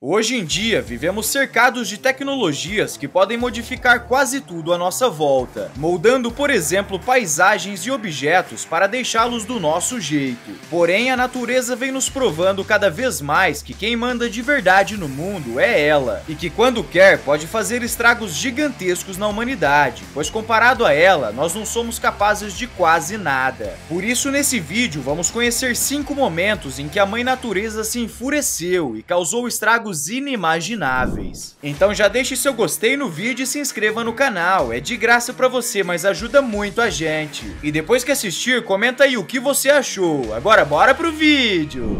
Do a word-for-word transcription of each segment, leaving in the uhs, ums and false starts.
Hoje em dia, vivemos cercados de tecnologias que podem modificar quase tudo à nossa volta, moldando, por exemplo, paisagens e objetos para deixá-los do nosso jeito. Porém, a natureza vem nos provando cada vez mais que quem manda de verdade no mundo é ela, e que quando quer pode fazer estragos gigantescos na humanidade, pois comparado a ela, nós não somos capazes de quase nada. Por isso, nesse vídeo, vamos conhecer cinco momentos em que a mãe natureza se enfureceu e causou estragos inimagináveis. Então já deixe seu gostei no vídeo e se inscreva no canal, é de graça pra você, mas ajuda muito a gente. E depois que assistir, comenta aí o que você achou. Agora bora pro vídeo!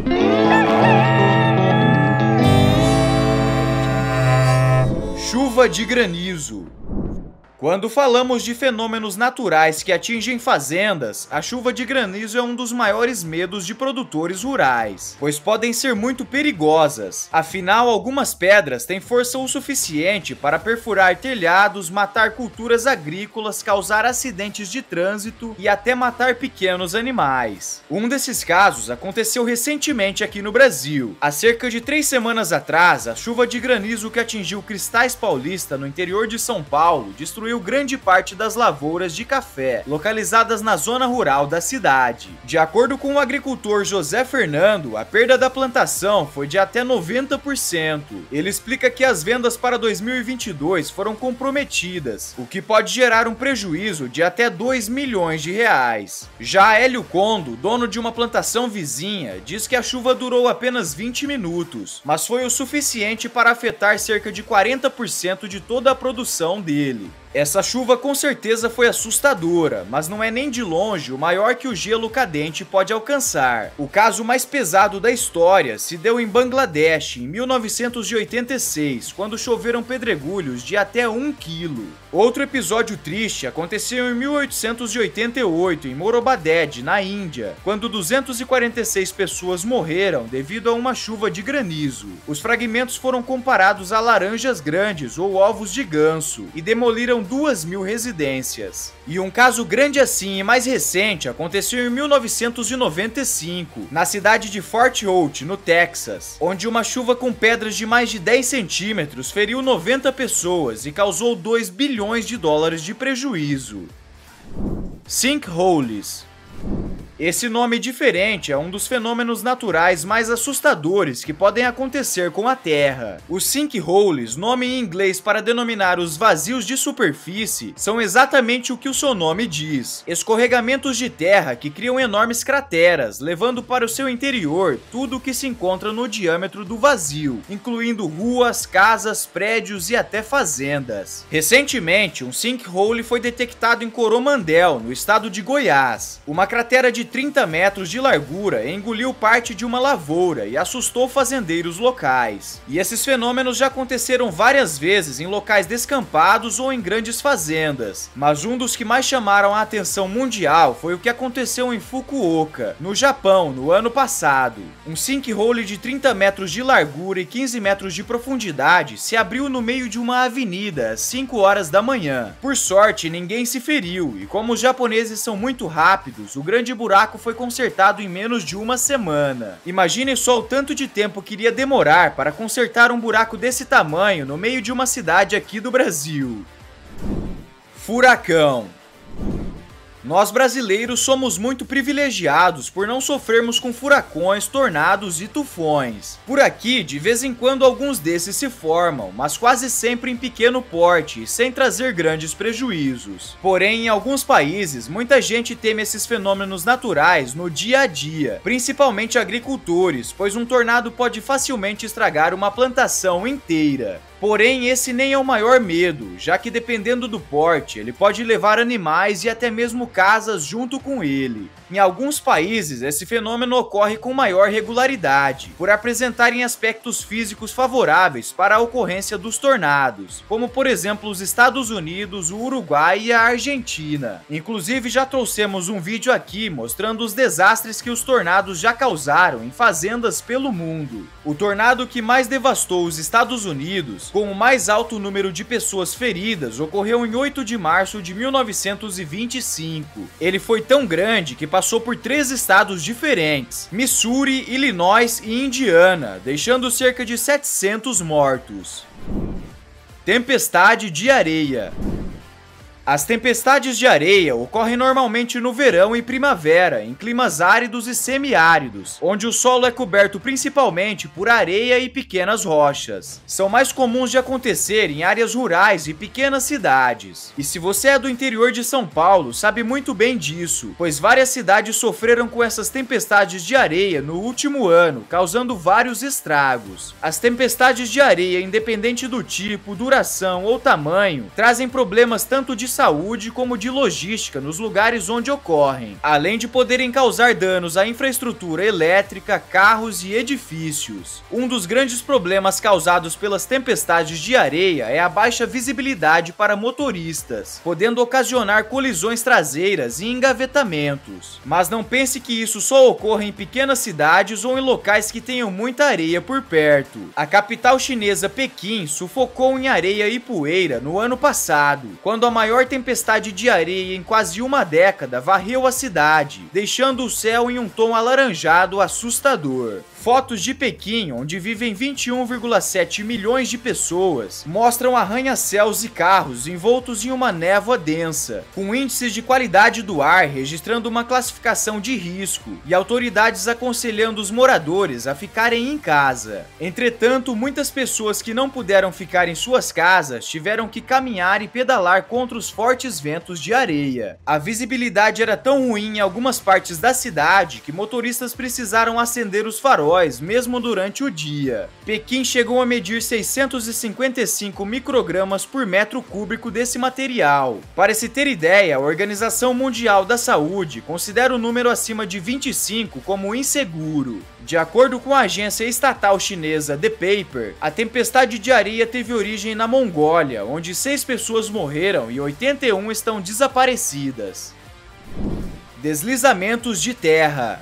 Chuva de granizo. Quando falamos de fenômenos naturais que atingem fazendas, a chuva de granizo é um dos maiores medos de produtores rurais, pois podem ser muito perigosas. Afinal, algumas pedras têm força o suficiente para perfurar telhados, matar culturas agrícolas, causar acidentes de trânsito e até matar pequenos animais. Um desses casos aconteceu recentemente aqui no Brasil. Há cerca de três semanas atrás, a chuva de granizo que atingiu Cristais Paulista, no interior de São Paulo, destruiu grande parte das lavouras de café, localizadas na zona rural da cidade. De acordo com o agricultor José Fernando, a perda da plantação foi de até noventa por cento. Ele explica que as vendas para dois mil e vinte e dois foram comprometidas, o que pode gerar um prejuízo de até dois milhões de reais. Já Hélio Condo, dono de uma plantação vizinha, diz que a chuva durou apenas vinte minutos, mas foi o suficiente para afetar cerca de quarenta por cento de toda a produção dele. Essa chuva com certeza foi assustadora, mas não é nem de longe o maior que o gelo cadente pode alcançar. O caso mais pesado da história se deu em Bangladesh, em mil novecentos e oitenta e seis, quando choveram pedregulhos de até um quilo. Outro episódio triste aconteceu em mil oitocentos e oitenta e oito, em Morobaded, na Índia, quando duzentas e quarenta e seis pessoas morreram devido a uma chuva de granizo. Os fragmentos foram comparados a laranjas grandes ou ovos de ganso e demoliram duas mil residências. E um caso grande assim e mais recente aconteceu em mil novecentos e noventa e cinco, na cidade de Fort Worth, no Texas, onde uma chuva com pedras de mais de dez centímetros feriu noventa pessoas e causou dois bilhões de dólares de prejuízo. Sinkholes. Esse nome diferente é um dos fenômenos naturais mais assustadores que podem acontecer com a Terra. Os sinkholes, nome em inglês para denominar os vazios de superfície, são exatamente o que o seu nome diz: escorregamentos de terra que criam enormes crateras, levando para o seu interior tudo o que se encontra no diâmetro do vazio, incluindo ruas, casas, prédios e até fazendas. Recentemente, um sinkhole foi detectado em Coromandel, no estado de Goiás. Uma cratera de trinta metros de largura engoliu parte de uma lavoura e assustou fazendeiros locais. E esses fenômenos já aconteceram várias vezes em locais descampados ou em grandes fazendas, mas um dos que mais chamaram a atenção mundial foi o que aconteceu em Fukuoka, no Japão, no ano passado. Um sinkhole de trinta metros de largura e quinze metros de profundidade se abriu no meio de uma avenida às cinco horas da manhã. Por sorte, ninguém se feriu, e como os japoneses são muito rápidos, o grande buraco foi consertado em menos de uma semana. Imaginem só o tanto de tempo que iria demorar para consertar um buraco desse tamanho no meio de uma cidade aqui do Brasil. Furacão. Nós brasileiros somos muito privilegiados por não sofrermos com furacões, tornados e tufões. Por aqui, de vez em quando alguns desses se formam, mas quase sempre em pequeno porte e sem trazer grandes prejuízos. Porém, em alguns países, muita gente teme esses fenômenos naturais no dia a dia, principalmente agricultores, pois um tornado pode facilmente estragar uma plantação inteira. Porém, esse nem é o maior medo, já que dependendo do porte, ele pode levar animais e até mesmo casas junto com ele. Em alguns países, esse fenômeno ocorre com maior regularidade, por apresentarem aspectos físicos favoráveis para a ocorrência dos tornados, como por exemplo os Estados Unidos, o Uruguai e a Argentina. Inclusive, já trouxemos um vídeo aqui mostrando os desastres que os tornados já causaram em fazendas pelo mundo. O tornado que mais devastou os Estados Unidos mortos, com o mais alto número de pessoas feridas ocorreu em oito de março de mil novecentos e vinte e cinco. Ele foi tão grande que passou por três estados diferentes: Missouri, Illinois e Indiana, deixando cerca de setecentos mortos. Tempestade de areia. As tempestades de areia ocorrem normalmente no verão e primavera, em climas áridos e semiáridos, onde o solo é coberto principalmente por areia e pequenas rochas. São mais comuns de acontecer em áreas rurais e pequenas cidades. E se você é do interior de São Paulo, sabe muito bem disso, pois várias cidades sofreram com essas tempestades de areia no último ano, causando vários estragos. As tempestades de areia, independente do tipo, duração ou tamanho, trazem problemas tanto de saúde como de logística nos lugares onde ocorrem, além de poderem causar danos à infraestrutura elétrica, carros e edifícios. Um dos grandes problemas causados pelas tempestades de areia é a baixa visibilidade para motoristas, podendo ocasionar colisões traseiras e engavetamentos. Mas não pense que isso só ocorre em pequenas cidades ou em locais que tenham muita areia por perto. A capital chinesa, Pequim, sufocou em areia e poeira no ano passado, quando a maior tempestade de areia em quase uma década varreu a cidade, deixando o céu em um tom alaranjado assustador. Fotos de Pequim, onde vivem vinte e um vírgula sete milhões de pessoas, mostram arranha-céus e carros envoltos em uma névoa densa, com índices de qualidade do ar registrando uma classificação de risco e autoridades aconselhando os moradores a ficarem em casa. Entretanto, muitas pessoas que não puderam ficar em suas casas tiveram que caminhar e pedalar contra os fortes ventos de areia. A visibilidade era tão ruim em algumas partes da cidade que motoristas precisaram acender os faróis mesmo durante o dia. Pequim chegou a medir seiscentos e cinquenta e cinco microgramas por metro cúbico desse material. Para se ter ideia, a Organização Mundial da Saúde considera o número acima de vinte e cinco como inseguro. De acordo com a agência estatal chinesa The Paper, a tempestade de areia teve origem na Mongólia, onde seis pessoas morreram e oitenta e uma estão desaparecidas. Deslizamentos de terra.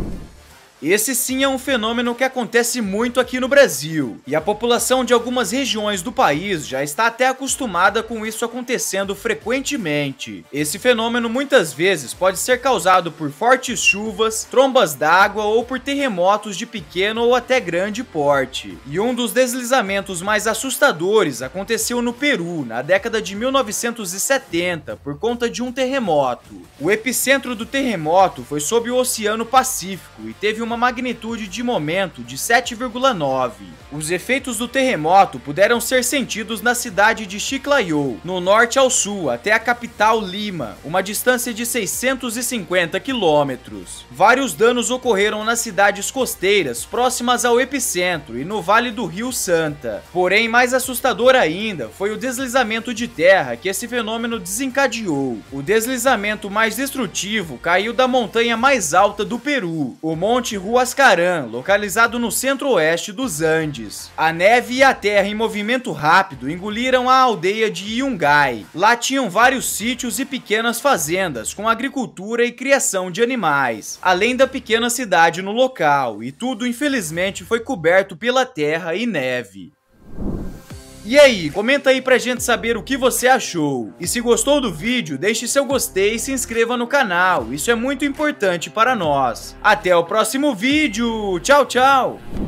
Esse sim é um fenômeno que acontece muito aqui no Brasil, e a população de algumas regiões do país já está até acostumada com isso acontecendo frequentemente. Esse fenômeno muitas vezes pode ser causado por fortes chuvas, trombas d'água ou por terremotos de pequeno ou até grande porte. E um dos deslizamentos mais assustadores aconteceu no Peru, na década de mil novecentos e setenta, por conta de um terremoto. O epicentro do terremoto foi sob o Oceano Pacífico e teve uma uma magnitude de momento de sete vírgula nove. Os efeitos do terremoto puderam ser sentidos na cidade de Chiclayo, no norte ao sul, até a capital Lima, uma distância de seiscentos e cinquenta quilômetros. Vários danos ocorreram nas cidades costeiras próximas ao epicentro e no Vale do Rio Santa. Porém, mais assustador ainda foi o deslizamento de terra que esse fenômeno desencadeou. O deslizamento mais destrutivo caiu da montanha mais alta do Peru, o Monte Huascarán, localizado no centro-oeste dos Andes. A neve e a terra em movimento rápido engoliram a aldeia de Yungay. Lá tinham vários sítios e pequenas fazendas com agricultura e criação de animais, além da pequena cidade no local, e tudo infelizmente foi coberto pela terra e neve. E aí, comenta aí pra gente saber o que você achou. E se gostou do vídeo, deixe seu gostei e se inscreva no canal. Isso é muito importante para nós. Até o próximo vídeo. Tchau, tchau.